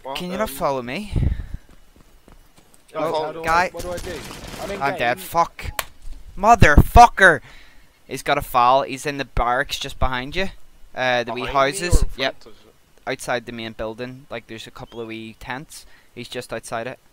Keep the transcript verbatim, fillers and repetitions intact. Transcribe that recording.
What, Can you um, not follow me? Yeah, Oh, follow- guy. I, what do I do? I'm, in I'm game. dead. Fuck. Motherfucker! He's got a foul. He's in the barracks just behind you. Uh, the wee behind me houses. or in Yep. front of you? Outside the main building. Like there's a couple of wee tents. He's just outside it.